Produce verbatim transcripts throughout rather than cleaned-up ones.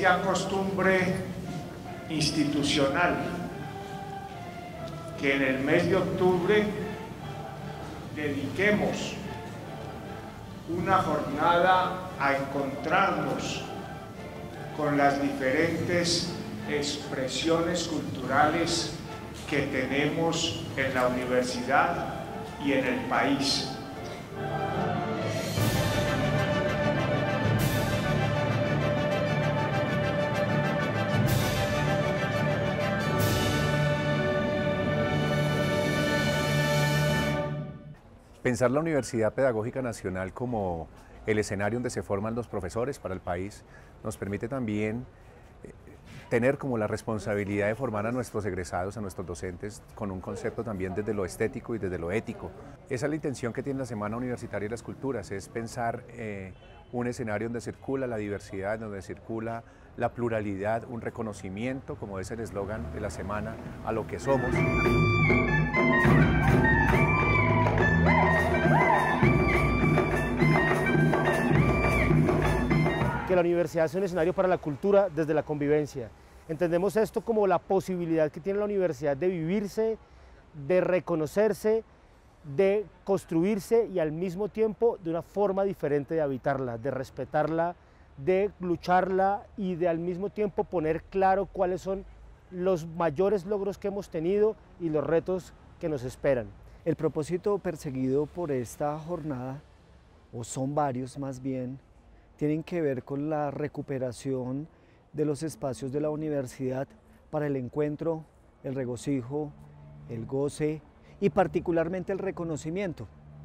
ya costumbre institucional que en el mes de octubre dediquemos una jornada a encontrarnos con las diferentes expresiones culturales que tenemos en la universidad y en el país. Pensar la Universidad Pedagógica Nacional como el escenario donde se forman los profesores para el país nos permite también tener como la responsabilidad de formar a nuestros egresados, a nuestros docentes, con un concepto también desde lo estético y desde lo ético. Esa es la intención que tiene la Semana Universitaria de las Culturas, es pensar eh, un escenario donde circula la diversidad, donde circula la pluralidad, un reconocimiento, como es el eslogan de la semana, a lo que somos. Que la universidad es un escenario para la cultura desde la convivencia. Entendemos esto como la posibilidad que tiene la universidad de vivirse, de reconocerse, de construirse y al mismo tiempo de una forma diferente de habitarla, de respetarla, de lucharla y de al mismo tiempo poner claro cuáles son los mayores logros que hemos tenido y los retos que nos esperan. El propósito perseguido por esta jornada, o son varios más bien, tienen que ver con la recuperación de los espacios de la universidad para el encuentro, el regocijo, el goce y particularmente el reconocimiento.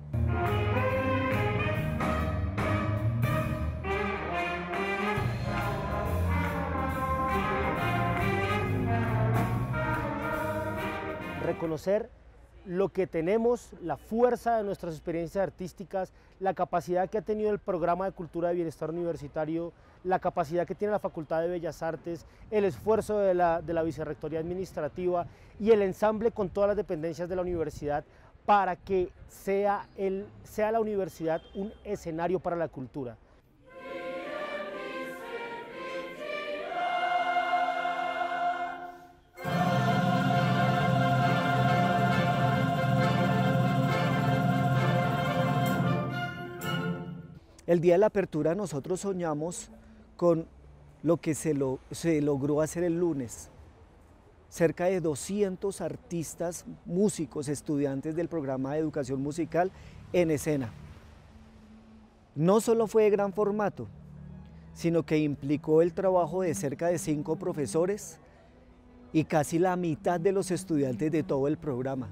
Reconocer lo que tenemos, la fuerza de nuestras experiencias artísticas, la capacidad que ha tenido el programa de cultura de bienestar universitario, la capacidad que tiene la Facultad de Bellas Artes, el esfuerzo de la, de la Vicerrectoría Administrativa y el ensamble con todas las dependencias de la universidad para que sea, el, sea la universidad un escenario para la cultura. El día de la apertura nosotros soñamos con lo que se, lo, se logró hacer el lunes. Cerca de doscientos artistas, músicos, estudiantes del programa de educación musical en escena. No solo fue de gran formato, sino que implicó el trabajo de cerca de cinco profesores y casi la mitad de los estudiantes de todo el programa.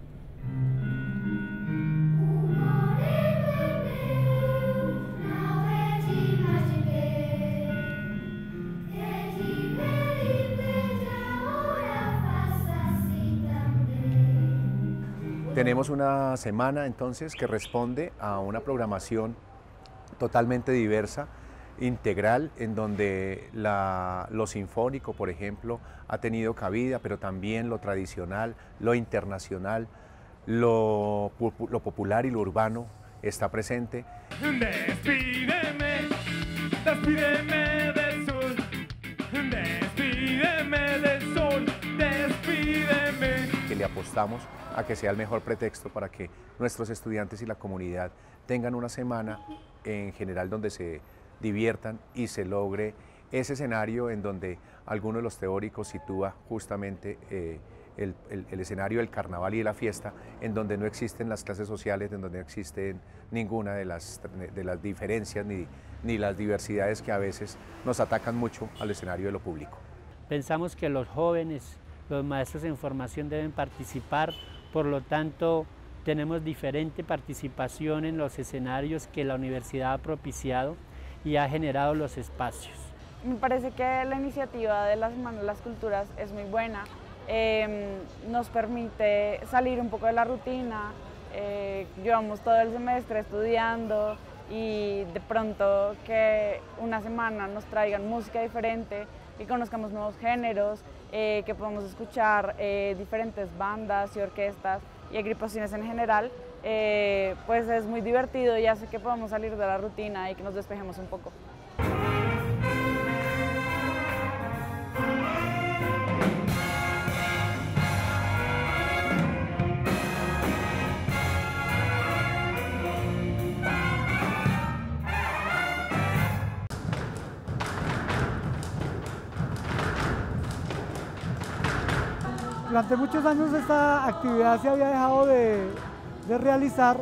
Tenemos una semana entonces que responde a una programación totalmente diversa, integral, en donde la, lo sinfónico, por ejemplo, ha tenido cabida, pero también lo tradicional, lo internacional, lo, lo popular y lo urbano está presente. Despídeme, despídeme del sol, despídeme del sol, despídeme. Que le apostamos a que sea el mejor pretexto para que nuestros estudiantes y la comunidad tengan una semana en general donde se diviertan y se logre ese escenario en donde alguno de los teóricos sitúa justamente eh, el, el, el escenario del carnaval y de la fiesta, en donde no existen las clases sociales, en donde no existen ninguna de las, de las diferencias ni, ni las diversidades que a veces nos atacan mucho al escenario de lo público. Pensamos que los jóvenes, los maestros en formación deben participar, por lo tanto tenemos diferente participación en los escenarios que la universidad ha propiciado y ha generado los espacios. Me parece que la iniciativa de la Semana de las Culturas es muy buena, eh, nos permite salir un poco de la rutina, eh, llevamos todo el semestre estudiando y de pronto que una semana nos traigan música diferente y conozcamos nuevos géneros, eh, que podamos escuchar eh, diferentes bandas y orquestas y agrupaciones en general, eh, pues es muy divertido y hace que podamos salir de la rutina y que nos despejemos un poco. Durante muchos años esta actividad se había dejado de, de realizar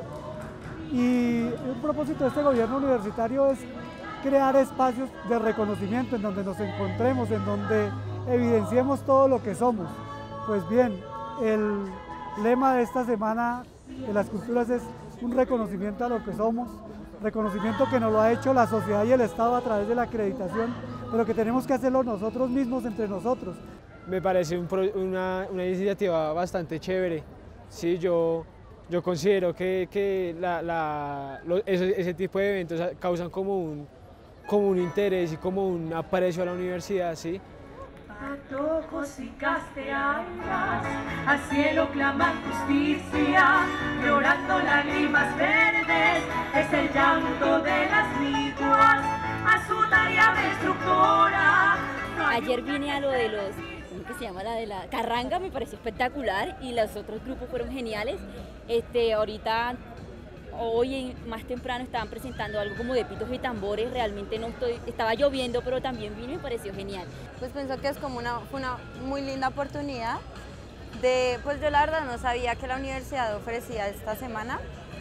y un propósito de este gobierno universitario es crear espacios de reconocimiento en donde nos encontremos, en donde evidenciemos todo lo que somos. Pues bien, el lema de esta semana de las culturas es un reconocimiento a lo que somos, reconocimiento que nos lo ha hecho la sociedad y el Estado a través de la acreditación, pero que tenemos que hacerlo nosotros mismos entre nosotros. Me parece un pro, una, una iniciativa bastante chévere. Sí, yo, yo considero que, que la, la, lo, ese, ese tipo de eventos causan como un, como un interés y como un aprecio a la universidad, ¿sí? A ojos y castellanas, al cielo claman justicia, llorando lágrimas verdes, es el llanto de las liguas, a su tarea destructora. Ayer vine a lo de los, ¿cómo que se llama? La de la carranga, me pareció espectacular y los otros grupos fueron geniales. Este, ahorita, hoy más temprano estaban presentando algo como de pitos y tambores, realmente no estoy, estaba lloviendo, pero también vino y me pareció genial. Pues pienso que es como una, fue una muy linda oportunidad de, pues yo la verdad no sabía que la universidad ofrecía esta semana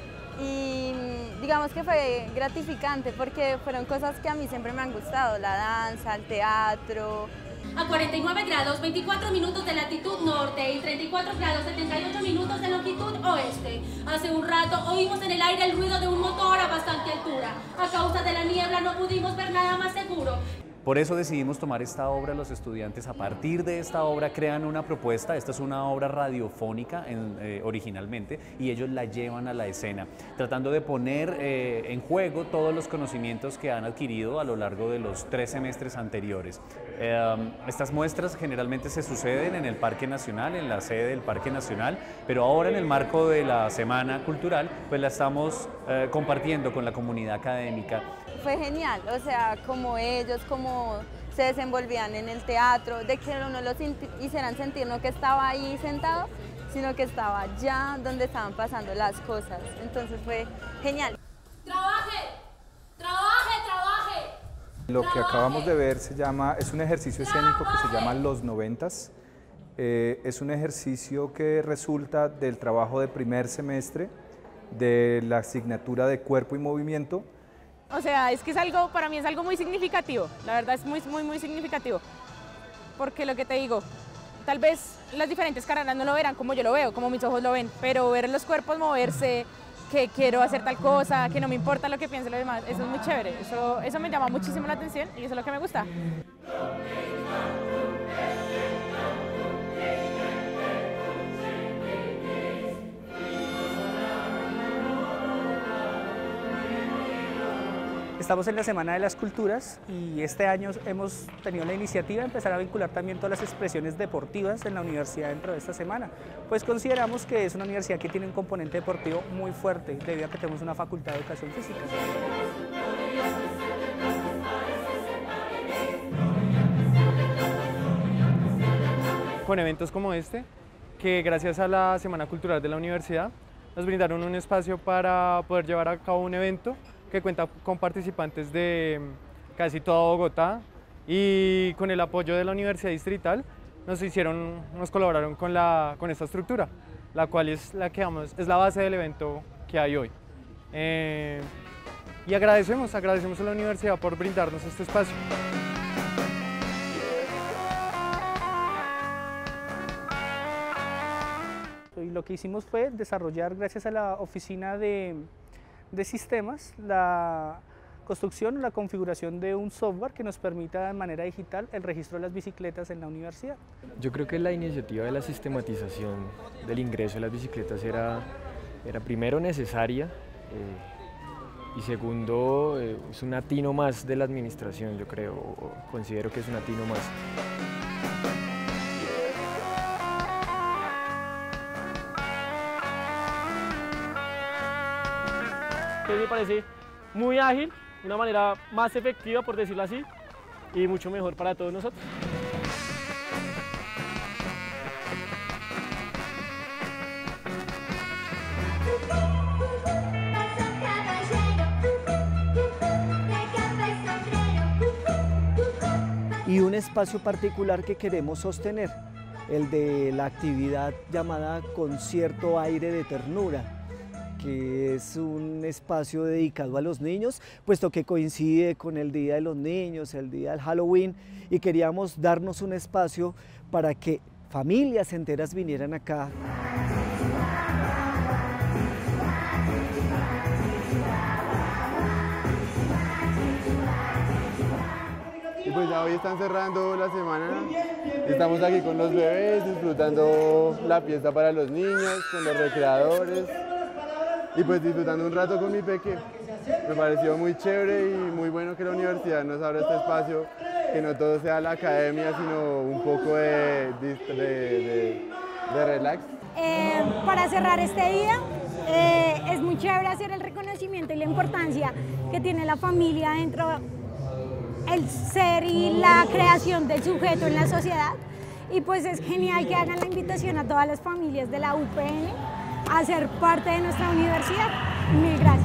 y digamos que fue gratificante porque fueron cosas que a mí siempre me han gustado, la danza, el teatro. A cuarenta y nueve grados, veinticuatro minutos de latitud norte y treinta y cuatro grados, setenta y ocho minutos de longitud oeste. Hace un rato oímos en el aire el ruido de un motor a bastante altura. A causa de la niebla no pudimos ver nada más seguro. Por eso decidimos tomar esta obra. Los estudiantes a partir de esta obra crean una propuesta. Esta es una obra radiofónica en, eh, originalmente y ellos la llevan a la escena, tratando de poner eh, en juego todos los conocimientos que han adquirido a lo largo de los tres semestres anteriores. Eh, estas muestras generalmente se suceden en el Parque Nacional, en la sede del Parque Nacional, pero ahora en el marco de la Semana Cultural, pues la estamos eh, compartiendo con la comunidad académica. Fue genial, o sea, como ellos, como se desenvolvían en el teatro, de que no los hicieran sentir no que estaba ahí sentado, sino que estaba allá donde estaban pasando las cosas. Entonces fue genial. ¡Trabaje! ¡Trabaje, trabaje! Lo que acabamos de ver se llama, es un ejercicio escénico que se llama Los Noventas. Eh, es un ejercicio que resulta del trabajo de primer semestre de la asignatura de Cuerpo y Movimiento. O sea, es que es algo, para mí es algo muy significativo, la verdad es muy, muy, muy significativo, porque lo que te digo, tal vez las diferentes carreras no lo verán como yo lo veo, como mis ojos lo ven, pero ver los cuerpos moverse, que quiero hacer tal cosa, que no me importa lo que piensen los demás, eso es muy chévere, eso, eso me llama muchísimo la atención y eso es lo que me gusta. Estamos en la Semana de las Culturas y este año hemos tenido la iniciativa de empezar a vincular también todas las expresiones deportivas en la universidad dentro de esta semana. Pues consideramos que es una universidad que tiene un componente deportivo muy fuerte debido a que tenemos una facultad de educación física. Con eventos como este, que gracias a la Semana Cultural de la universidad nos brindaron un espacio para poder llevar a cabo un evento que cuenta con participantes de casi toda Bogotá y con el apoyo de la Universidad Distrital nos hicieron, nos colaboraron con, la, con esta estructura, la cual es la, que, vamos, es la base del evento que hay hoy. Eh, y agradecemos, agradecemos a la universidad por brindarnos este espacio. Y lo que hicimos fue desarrollar, gracias a la oficina de de sistemas, la construcción o la configuración de un software que nos permita de manera digital el registro de las bicicletas en la universidad. Yo creo que la iniciativa de la sistematización del ingreso de las bicicletas era, era primero necesaria eh, y segundo eh, es un atino más de la administración, yo creo, o considero que es un atino más. Me parece muy ágil, una manera más efectiva, por decirlo así, y mucho mejor para todos nosotros. Y un espacio particular que queremos sostener el de la actividad llamada Concierto Aire de Ternura, que es un espacio dedicado a los niños, puesto que coincide con el Día de los Niños, el día del Halloween, y queríamos darnos un espacio para que familias enteras vinieran acá. Y pues ya hoy están cerrando la semana, estamos aquí con los bebés, disfrutando la fiesta para los niños, con los recreadores y pues disfrutando un rato con mi peque. Me pareció muy chévere y muy bueno que la universidad nos abra este espacio, que no todo sea la academia, sino un poco de, de, de, de relax. Eh, para cerrar este día, eh, es muy chévere hacer el reconocimiento y la importancia que tiene la familia dentro el ser y la creación del sujeto en la sociedad, y pues es genial que hagan la invitación a todas las familias de la U P N a ser parte de nuestra universidad. Mil gracias.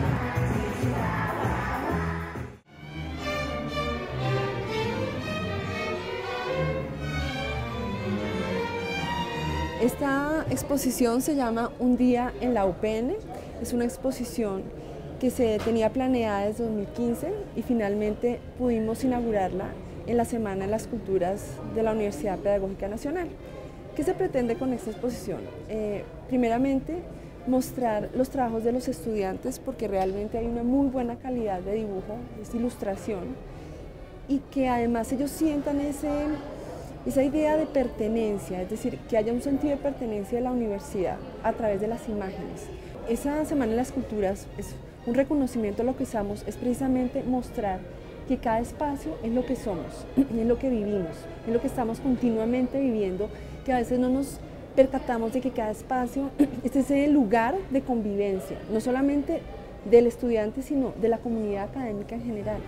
Esta exposición se llama Un día en la U P N, es una exposición que se tenía planeada desde dos mil quince y finalmente pudimos inaugurarla en la Semana de las Culturas de la Universidad Pedagógica Nacional. ¿Qué se pretende con esta exposición? Eh, primeramente, mostrar los trabajos de los estudiantes, porque realmente hay una muy buena calidad de dibujo, es ilustración, y que además ellos sientan ese, esa idea de pertenencia, es decir, que haya un sentido de pertenencia de la universidad a través de las imágenes. Esa Semana de las Culturas es un reconocimiento a lo que somos, es precisamente mostrar que cada espacio es lo que somos, es lo que vivimos, es lo que estamos continuamente viviendo, que a veces no nos percatamos de que cada espacio es ese lugar de convivencia, no solamente del estudiante, sino de la comunidad académica en general.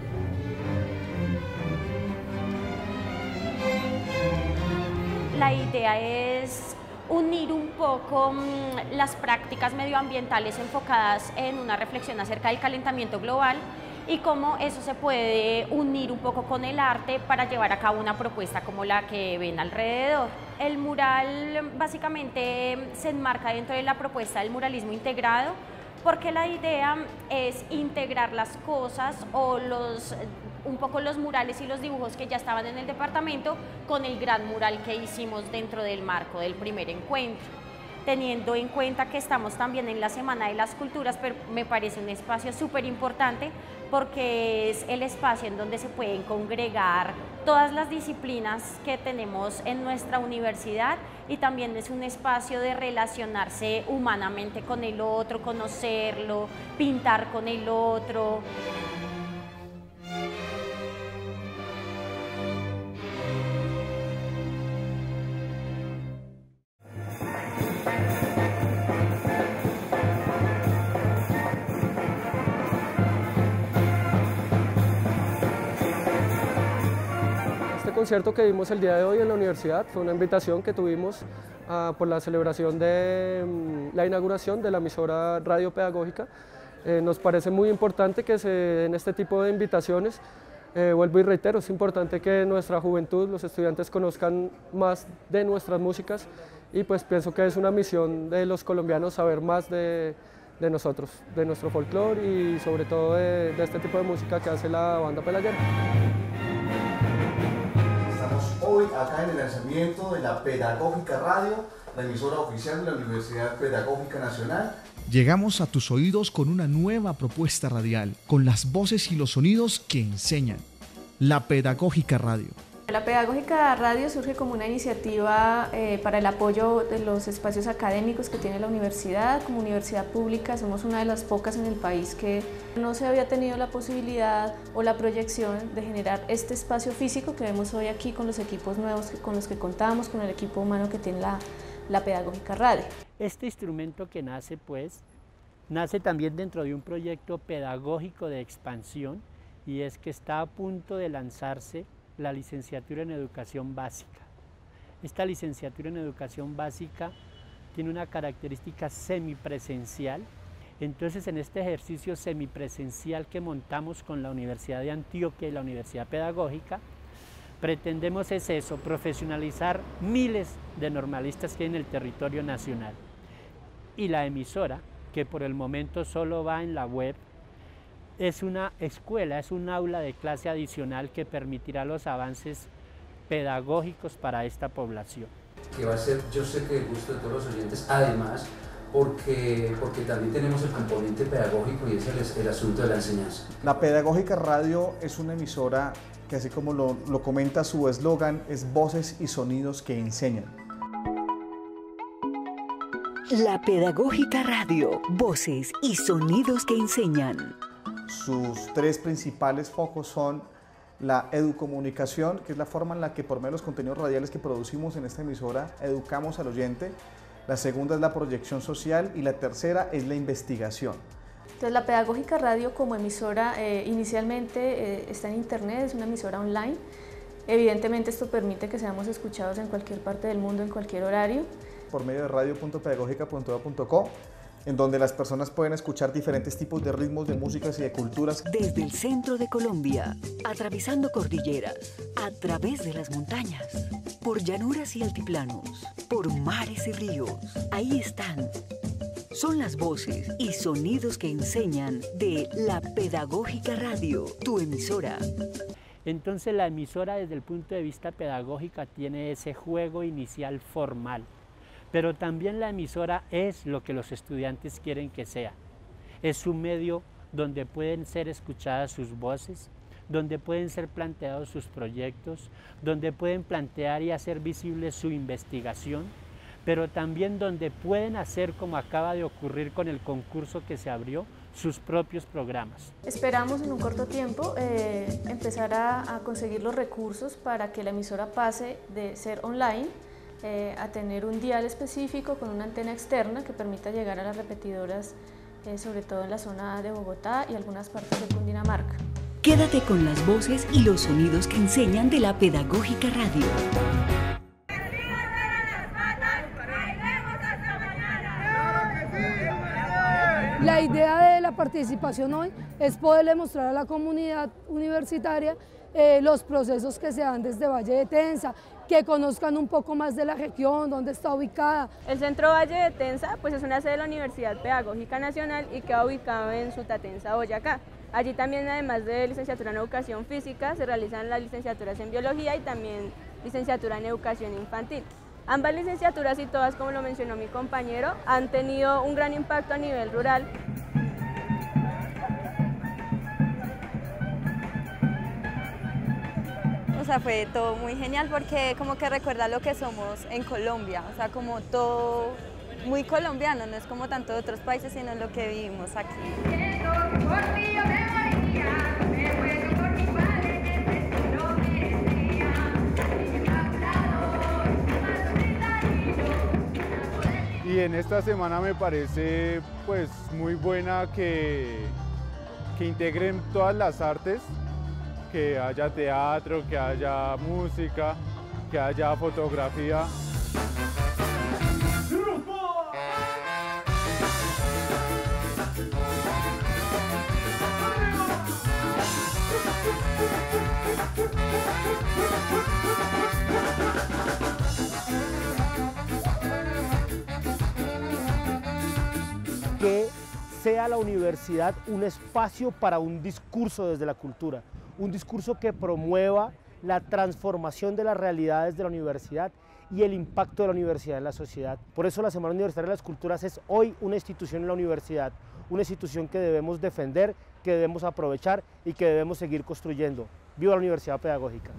La idea es unir un poco mmm, las prácticas medioambientales enfocadas en una reflexión acerca del calentamiento global y cómo eso se puede unir un poco con el arte para llevar a cabo una propuesta como la que ven alrededor. El mural básicamente se enmarca dentro de la propuesta del muralismo integrado, porque la idea es integrar las cosas o los, un poco los murales y los dibujos que ya estaban en el departamento con el gran mural que hicimos dentro del marco del primer encuentro. Teniendo en cuenta que estamos también en la Semana de las Culturas, pero me parece un espacio súper importante porque es el espacio en donde se pueden congregar todas las disciplinas que tenemos en nuestra universidad y también es un espacio de relacionarse humanamente con el otro, conocerlo, pintar con el otro. Este concierto que vimos el día de hoy en la universidad fue una invitación que tuvimos uh, por la celebración de um, la inauguración de la emisora Radio Pedagógica. Eh, nos parece muy importante que se den este tipo de invitaciones. Eh, vuelvo y reitero, es importante que nuestra juventud, los estudiantes conozcan más de nuestras músicas y pues pienso que es una misión de los colombianos saber más de, de nosotros, de nuestro folclore y sobre todo de, de este tipo de música que hace la banda Pelayera. Estamos hoy acá en el lanzamiento de la Pedagógica Radio, la emisora oficial de la Universidad Pedagógica Nacional. Llegamos a tus oídos con una nueva propuesta radial, con las voces y los sonidos que enseñan. La Pedagógica Radio. La Pedagógica Radio surge como una iniciativa eh, para el apoyo de los espacios académicos que tiene la universidad. Como universidad pública somos una de las pocas en el país que no se había tenido la posibilidad o la proyección de generar este espacio físico que vemos hoy aquí con los equipos nuevos con los que contamos, con el equipo humano que tiene la, la Pedagógica Radio. Este instrumento que nace, pues, nace también dentro de un proyecto pedagógico de expansión y es que está a punto de lanzarse la licenciatura en Educación Básica. Esta licenciatura en Educación Básica tiene una característica semipresencial, entonces en este ejercicio semipresencial que montamos con la Universidad de Antioquia y la Universidad Pedagógica, pretendemos es eso, profesionalizar miles de normalistas que hay en el territorio nacional. Y la emisora, que por el momento solo va en la web, es una escuela, es un aula de clase adicional que permitirá los avances pedagógicos para esta población. Que va a ser, yo sé que el gusto de todos los oyentes, además, porque, porque también tenemos el componente pedagógico y ese es el, el asunto de la enseñanza. La Pedagógica Radio es una emisora que, así como lo, lo comenta su eslogan, es voces y sonidos que enseñan. La Pedagógica Radio, voces y sonidos que enseñan. Sus tres principales focos son la educomunicación, que es la forma en la que por medio de los contenidos radiales que producimos en esta emisora educamos al oyente. La segunda es la proyección social y la tercera es la investigación. Entonces, la Pedagógica Radio como emisora eh, inicialmente eh, está en internet, es una emisora online. Evidentemente esto permite que seamos escuchados en cualquier parte del mundo, en cualquier horario. Por medio de radio punto pedagógica punto e a punto co, en donde las personas pueden escuchar diferentes tipos de ritmos, de músicas y de culturas. Desde el centro de Colombia, atravesando cordilleras, a través de las montañas, por llanuras y altiplanos, por mares y ríos, ahí están. Son las voces y sonidos que enseñan de la Pedagógica Radio, tu emisora. Entonces la emisora desde el punto de vista pedagógico tiene ese juego inicial formal. Pero también la emisora es lo que los estudiantes quieren que sea. Es un medio donde pueden ser escuchadas sus voces, donde pueden ser planteados sus proyectos, donde pueden plantear y hacer visible su investigación, pero también donde pueden hacer, como acaba de ocurrir con el concurso que se abrió, sus propios programas. Esperamos en un corto tiempo eh, empezar a, a conseguir los recursos para que la emisora pase de ser online Eh, a tener un dial específico con una antena externa que permita llegar a las repetidoras, eh, sobre todo en la zona de Bogotá y algunas partes de Cundinamarca. Quédate con las voces y los sonidos que enseñan de la Pedagógica Radio. La idea de la participación hoy es poderle mostrar a la comunidad universitaria eh, los procesos que se dan desde Valle de Tensa, que conozcan un poco más de la región, dónde está ubicada. El Centro Valle de Tensa pues, es una sede de la Universidad Pedagógica Nacional y queda ubicado en Sutatensa, Boyacá. Allí también, además de licenciatura en Educación Física, se realizan las licenciaturas en Biología y también licenciatura en Educación Infantil. Ambas licenciaturas, y todas, como lo mencionó mi compañero, han tenido un gran impacto a nivel rural. O sea, fue todo muy genial porque como que recuerda lo que somos en Colombia, o sea, como todo muy colombiano, no es como tanto de otros países, sino lo que vivimos aquí. Y en esta semana me parece pues muy buena que, que integren todas las artes, que haya teatro, que haya música, que haya fotografía. Que sea la universidad un espacio para un discurso desde la cultura, un discurso que promueva la transformación de las realidades de la universidad y el impacto de la universidad en la sociedad. Por eso la Semana Universitaria de las Culturas es hoy una institución en la universidad, una institución que debemos defender, que debemos aprovechar y que debemos seguir construyendo. ¡Viva la Universidad Pedagógica!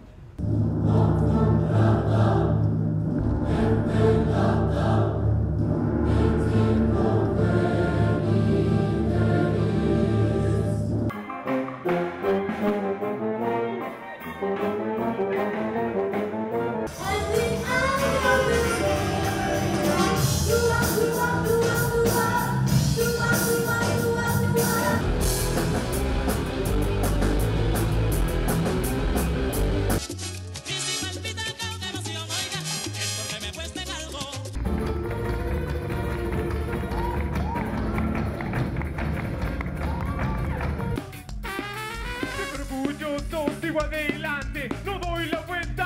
Sigo adelante, no doy la vuelta.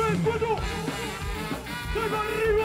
tres, cuatro. ¡Salva arriba!